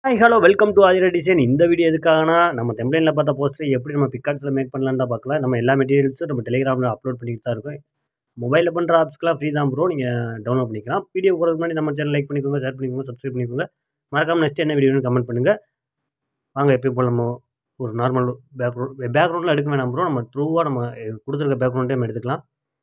Hi hello welcome to Aathira design. இந்த video எதுக்காகனா நம்ம டெம்ப்ளைனில் பார்த்த போஸ்டர் எப்படி நம்ம பிக்கார்ட்ஸில் மேக் பண்ணலான்னு தான் பார்க்கலாம். நம்ம எல்லா மெட்டீரியல்ஸும் நம்ம டெலிகிராமில் அப்லோட் பண்ணிட்டு தான் இருக்கோம். மொபைலில் பண்ணுற ஆப்ஸ்க்கெலாம் ஃப்ரீ தான் ப்ரோ, நீங்கள் டவுன்லோட் பண்ணிக்கலாம். வீடியோ போகிறதுக்கு முன்னாடி நம்ம சேனல் லைக் பண்ணிக்கோங்க, ஷேர் பண்ணிக்கோங்க, சப்ஸ்கிரைப் பண்ணிக்கோங்க. மறக்காமல் நெக்ஸ்ட் என்ன வீடியோன்னு கமெண்ட் பண்ணுங்கள். வாங்க எப்பயும் போல் நம்ம ஒரு நார்மல் பேக்ரவுண்டில் எடுக்க வேணாம் ப்ரோ, நம்ம த்ரூவாக நம்ம கொடுத்துருக்க பேக்ரவுண்டே நம்ம எடுத்துக்கலாம்.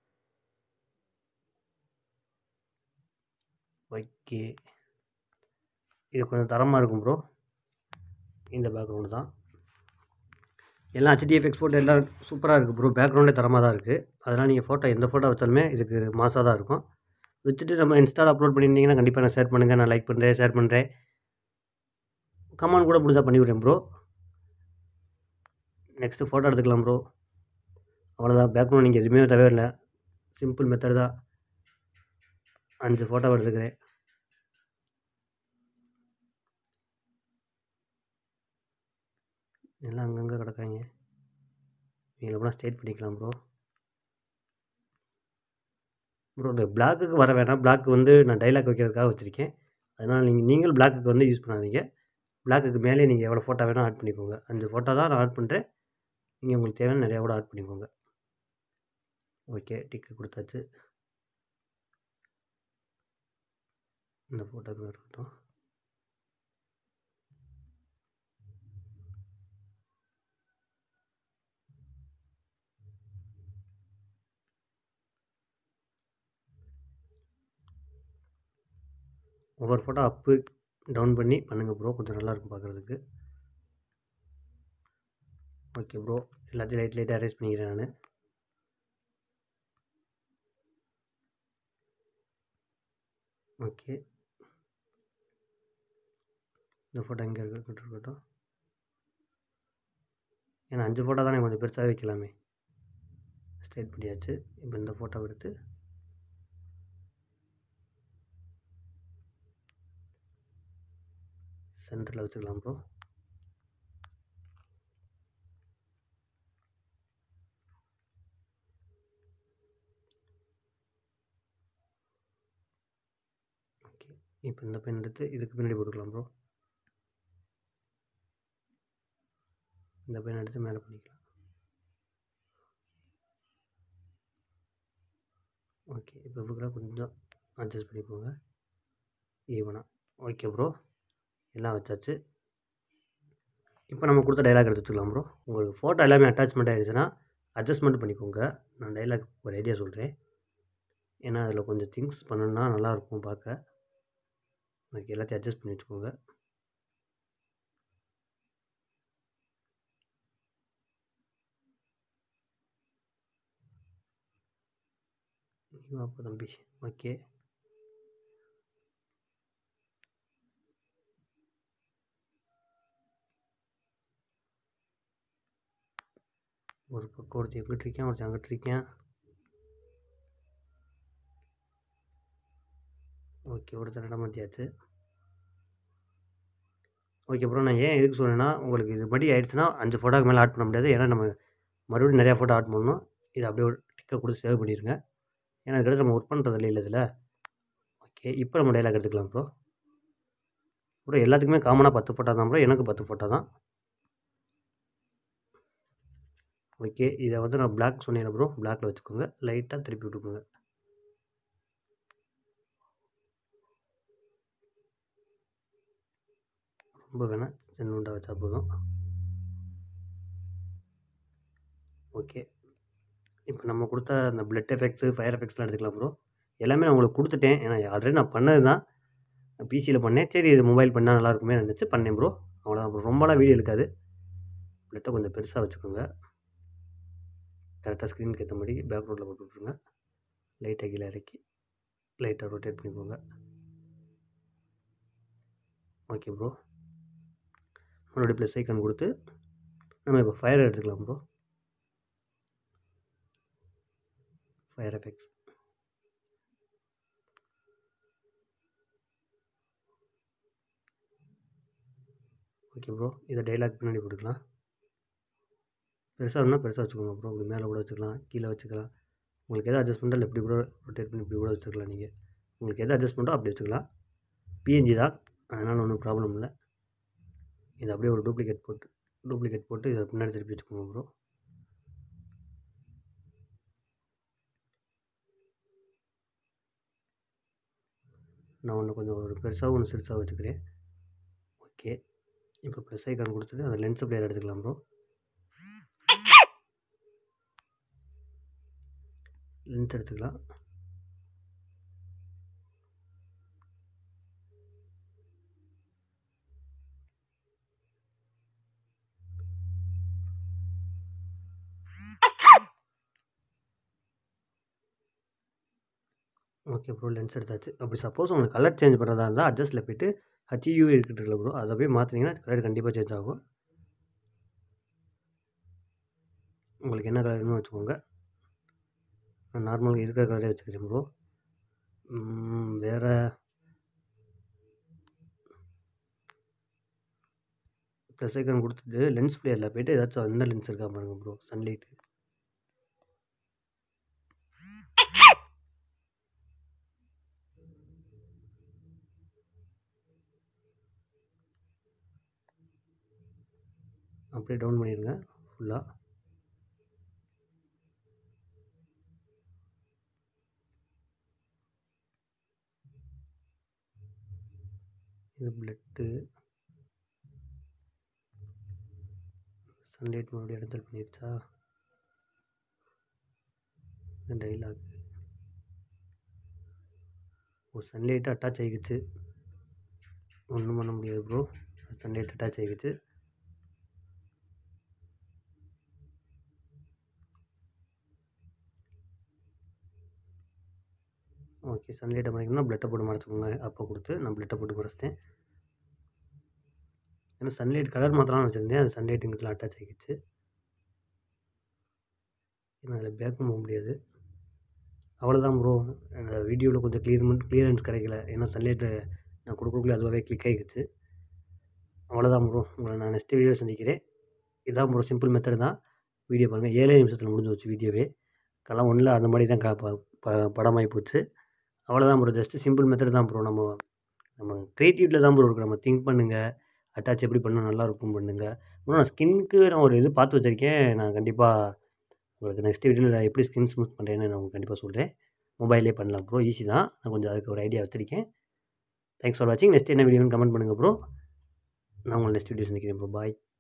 ஓகே, இது கொஞ்சம் தரமாக இருக்கும் ப்ரோ. இந்த பேக்ரவுண்டு தான் எல்லாம் HDF எக்ஸ்போர்ட் எல்லாம் சூப்பராக இருக்குது ப்ரோ. பேக்ரவுண்டே தரமாக தான் இருக்குது. அதனால் நீங்கள் ஃபோட்டோ எந்த ஃபோட்டோ வச்சாலுமே இதுக்கு மாசாக தான் இருக்கும். வச்சுட்டு நம்ம இன்ஸ்டாவில் அப்லோட் பண்ணியிருந்தீங்கன்னா கண்டிப்பாக நான் ஷேர் பண்ணுங்கள். நான் லைக் பண்ணுறேன், ஷேர் பண்ணுறேன், கமெண்ட் கூட முடிஞ்சா பண்ணிவிடுறேன் ப்ரோ. நெக்ஸ்ட்டு ஃபோட்டோ எடுத்துக்கலாம் ப்ரோ. அவ்வளோதான், பேக்ரவுண்ட் நீங்கள் எதுவுமே தேவையில்லை, சிம்பிள் மெத்தட் தான். 5 ஃபோட்டோ எடுத்துக்கிறேன். எல்லாம் அங்கங்கே கிடக்காங்க, நீங்கள் கூட ஸ்டேட் பண்ணிக்கலாம் ப்ரோ. இந்த பிளாக்குக்கு வர வேணாம். பிளாக் நான் டைலாக் வைக்கிறதுக்காக வச்சுருக்கேன். அதனால் நீங்கள் பிளாக்குக்கு யூஸ் பண்ணாதீங்க. பிளாக்குக்கு மேலே நீங்கள் எவ்வளோ ஃபோட்டோ வேணால் ஆட் பண்ணிக்கோங்க. 5 ஃபோட்டோ தான் நான் ஆட் பண்ணுறேன். நீங்கள் உங்களுக்கு தேவையான நிறையா கூட ஆட் பண்ணிக்கோங்க. ஓகே, டிக்கு கொடுத்தாச்சு. இந்த ஃபோட்டோக்கு இருக்கட்டும். ஒவ்வொரு ஃபோட்டோ அப்பு டவுன் பண்ணி பண்ணுங்கள் ப்ரோ, கொஞ்சம் நல்லாயிருக்கும் பார்க்குறதுக்கு. ஓகே ப்ரோ, எல்லாத்தையும் லைட்டாக அரேஞ்ச் பண்ணிக்கிறேன் நான். ஓகே, இந்த ஃபோட்டோ எங்கே இருக்கட்டும். ஏன்னா 5 ஃபோட்டோ தானே, கொஞ்சம் பெருசாக வைக்கலாமே. ஸ்ட்ரைட் பண்ணியாச்சு. இப்போ இந்த ஃபோட்டோ எடுத்து சென்டரில் வச்சுக்கலாம் ப்ரோ. ஓகே, இப்போ இந்த பென் எடுத்து இதுக்கு பின்னாடி போட்டுக்கலாம் ப்ரோ. இந்த பென் எடுத்து மேலே பண்ணிக்கலாம். ஓகே, இப்போ இதுக்குள்ள கொஞ்சம் அட்ஜஸ்ட் பண்ணிக்கோங்க ஈவனாக. ஓகே ப்ரோ, எல்லாம் வச்சாச்சு. இப்போ நம்ம கொடுத்த டைலாக் எடுத்து வச்சுக்கலாம் ப்ரோ. உங்களுக்கு ஃபோட்டோ எல்லாமே அட்டாச்மெண்ட் ஆகிடுச்சுன்னா அட்ஜஸ்ட்மெண்ட் பண்ணிக்கோங்க. நான் டைலாக் ஒரு ஐடியா சொல்கிறேன், ஏன்னா அதில் கொஞ்சம் திங்ஸ் பண்ணணுன்னா நல்லாயிருக்கும் பார்க்க. ஓகே, எல்லாத்தையும் அட்ஜஸ்ட் பண்ணி வச்சுக்கோங்க. அப்போ தம்பி ஓகே, ஒரு பக்கம் ஒருத்தர் எங்கிட்டு இருக்கேன், ஒருத்தர் அங்கிட்டு இருக்கேன். ஓகே, ஒருத்தர் இடம் மாற்றியாச்சு. ஓகே ப்ரோ, நான் ஏன் எதுக்கு சொன்னேன்னா, உங்களுக்கு இது படி ஆகிடுச்சுன்னா 5 ஃபோட்டோக்கு மேலே ஆட் பண்ண முடியாது. ஏன்னா நம்ம மறுபடியும் நிறையா ஃபோட்டோ ஆட் பண்ணணும். இது அப்படியே ஒரு டிக்கை கொடுத்து சேவ் பண்ணிடுங்க. ஏன்னா இதுக்கு நம்ம ஒர்க் பண்ணுறது இல்லை இதில். ஓகே, இப்போ நம்ம டைலாக் எடுத்துக்கலாம் ப்ரோ. ப்ரோ எல்லாத்துக்குமே காமனாக 10 ஃபோட்டோ தான் ப்ரோ, எனக்கு 10 ஃபோட்டோ தான். ஓகே, இதை நான் பிளாக் சொன்னேன் ப்ரோ, பிளாக்கில் வச்சுக்கோங்க. லைட்டாக திருப்பி விட்டுக்கோங்க. ரொம்ப வேணாம், சின்ன உண்டா வச்சா போதும். ஓகே, இப்போ நம்ம கொடுத்த அந்த பிளட் எஃபெக்ட்ஸு, ஃபயர் எஃபெக்ட்ஸ்லாம் எடுத்துக்கலாம் ப்ரோ. எல்லாமே நான் உங்களுக்கு கொடுத்துட்டேன், ஏன்னா ஆல்ரெடி நான் பண்ணது தான். நான் பிசியில் பண்ணேன். சரி, இது மொபைல் பண்ணால் நல்லாயிருக்குமே நினச்சி பண்ணேன் ப்ரோ. அவ்வளோதான் ப்ரோ, ரொம்பலாம் வீடியோ இருக்காது. பிளட்டை கொஞ்சம் பெருசாக வச்சுக்கோங்க. கரெக்டாக ஸ்க்ரீனுக்கு ஏற்ற மாதிரி பேக்ரவுண்டில் போட்டு விட்ருங்க. லைட்டாக கீழே இறக்கி லைட்டாக ரொட்டேட் பண்ணிக்கோங்க. ஓகே ப்ரோ, மறுபடியும் ப்ளஸ் ஐக்கான் கொடுத்து நம்ம இப்போ ஃபயர் எடுத்துக்கலாம் bro. Fire effects. Okay bro, இதை டைலாக் பின்னாடி போட்டுக்கலாம். பெருசாக இருந்தால் பெருசாக வச்சுக்கோங்க ப்ரோ. இப்படி மேலே கூட வச்சுக்கலாம், கீழே வச்சுக்கலாம். உங்களுக்கு எதாவது அட்ஜஸ்ட்மெண்ட்டோ இப்படி கூட ரொட்டேட் பண்ணி இப்படி கூட வச்சுக்கலாம். நீங்கள் உங்களுக்கு எது அட்ஜஸ்ட்மெண்ட்டோ அப்படி வச்சுக்கலாம். பிஎன்ஜி தான், அதனால் ஒன்றும் ப்ராப்ளம் இல்லை. இது அப்படியே ஒரு டூப்ளிகேட் போட்டு இதை பின்னாடி திருப்பி வச்சுக்கோங்க ப்ரோ. நான் ஒன்று கொஞ்சம் ஒரு பெருசாக ஒன்று சிறுசாக வச்சுக்கிறேன். ஓகே, இப்போ ப்ளஸ் ஐக்கான் கொடுத்துட்டு அந்த லென்ஸ் பிளேயர் எடுத்துக்கலாம் ப்ரோ. லென்ஸ் எடுத்துக்கலாம். ஓகே ப்ரோ, லென்ஸ் எடுத்தாச்சு. அப்படி சப்போஸ் உங்களுக்கு கலர் சேஞ்ச் பண்ணுறதா இருந்தால் அட்ஜஸ்ட்டில் போய்ட்டு HUV இருக்குதுல்ல ப்ரோ, அதை போய் மாற்றினீங்கன்னா கலர் கண்டிப்பாக சேஞ்ச் ஆகும். உங்களுக்கு என்ன கலர் வேணும்னு வச்சுக்கோங்க. நான் நார்மலாக இருக்கிற கலரே வச்சுக்கிறேன் ப்ரோ. வேறு ப்ளஸ் ஐக்கான் கொடுத்துட்டு லென்ஸ் பிளேயரில் போய்ட்டு ஏதாச்சும் என்ன லென்ஸ் இருக்கா பாருங்கள் ப்ரோ. சன்லைட்டு அப்படியே டவுன் பண்ணிடுங்க ஃபுல்லாக. இது பிளட்டு சன்லைட் மறுபடியும் இடத்துல பண்ணிடுச்சா. இந்த டைலாக் சன்லைட்டு அட்டாச் ஆகிடுச்சு, ஒன்றும் பண்ண முடியாது ப்ரோ. சன்லைட் அட்டாச் ஆகிடுச்சு. ஓகே, சன்லைட்டை மறைக்கணும்னா பிளட்டை போட்டு மறைச்சிக்கோங்க. அப்போ கொடுத்து நான் பிளட்டை போட்டு மறைச்சிட்டேன். ஏன்னா சன்லைட் கலர் மாற்றலாம்னு வச்சுருந்தேன், அது சன்லைட் இங்கெல்லாம் அட்டாச் ஆகிடுச்சு. ஏன்னா அதில் பேக்கும் போக முடியாது. அவ்வளோதான் ப்ரோ. அந்த வீடியோவில் கொஞ்சம் கிளியரன்ஸ் கிடைக்கல, ஏன்னா சன்லைட்டு நான் கொடுக்கக்குள்ளே அதுவாகவே கிளிக் ஆகிடுச்சு. அவ்வளோதான் ப்ரோ. உங்களை நான் நெக்ஸ்ட் வீடியோ சந்திக்கிறேன். இதுதான் ப்ரோ, சிம்பிள் மெத்தட் தான். வீடியோ பாருங்கள், 7 நிமிஷத்தில் முடிஞ்சு வச்சு வீடியோவே. கலாம் 1ல் அந்த மாதிரி தான் படமாகி போச்சு. அவ்வளோதான் ப்ரோ, ஜஸ்ட்டு சிம்பிள் மெத்தட் தான் ப்ரோ. நம்ம க்ரியேட்டிவிட்டியில் தான் ப்ரோ இருக்குது. நம்ம திங்க் பண்ணுங்கள், அட்டாச் எப்படி பண்ணால் நல்லாயிருக்கும் பண்ணுங்கள். ப்ரோ நான் ஸ்கின்னுக்கு நான் ஒரு இது பார்த்து வச்சுருக்கேன். நான் கண்டிப்பாக உங்களுக்கு நெக்ஸ்ட் வீடியோவில் நான் எப்படி ஸ்கின் ஸ்மூத் பண்ணுறேன்னு நான் உங்களுக்கு கண்டிப்பாக சொல்கிறேன். மொபைல்லே பண்ணலாம் ப்ரோ, ஈஸி தான். நான் கொஞ்சம் அதுக்கு ஒரு ஐடியா வச்சுருக்கேன். தேங்க்ஸ் ஃபார் வாட்சிங். நெக்ஸ்ட் என்ன வீடியோன்னு கமெண்ட் பண்ணுங்கள் ப்ரோ. நான் உங்களை நெக்ஸ்ட் வீடியோ சந்திக்கிறேன் ப்ரோ. பாய்.